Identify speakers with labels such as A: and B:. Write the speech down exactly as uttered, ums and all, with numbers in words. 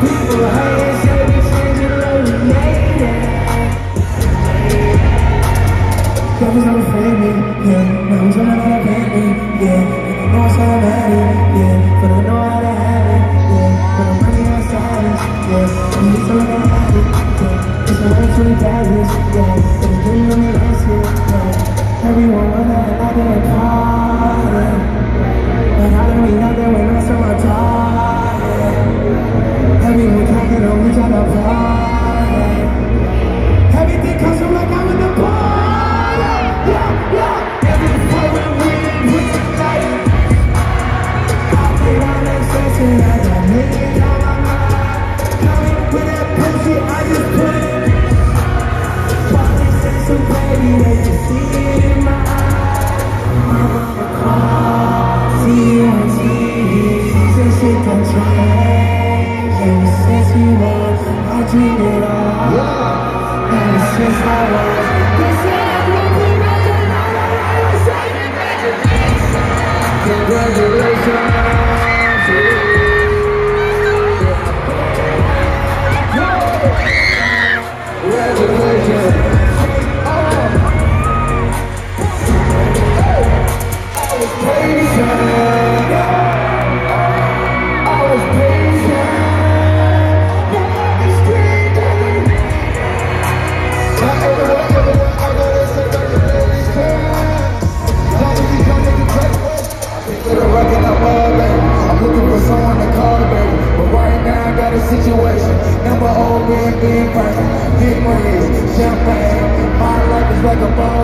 A: People hate, say we changing, but we made it. Devils never fade me, yeah. Now who's gonna never pay me, yeah. And I know it's automatic, yeah. But I know how to have it, yeah. But I'm running on silence, yeah. I'm used to looking at it, yeah. It's my way to the daggers, yeah. But I'm doing on the last year, yeah. Everyone wonder and I didn't call, yeah. But how do we know that we're not so much hard, yeah. Everyone talking on each other, yeah. Everything comes from like I'm in the bar. Yeah, yeah, every poet win with the light. I played on that session, I got millions on my mind. Coming with that pussy, I just put it. Probably say so baby, they can see it in my eyes. I'm on the call, see you on T V. Say shit don't change. Ever since we was, I dreamed it all. Ever since I was, they said I'm looking. Congratulations! Congratulations! I was patient. I was patient. The street doesn't. Not everyone, everyone, I gotta say congratulations. Long as you come to the place. For the record, I'm all baby. I'm looking for someone to call, baby. But right now, I got a situation. Number old man being perfect. Big rings, champagne. My life is like a ball.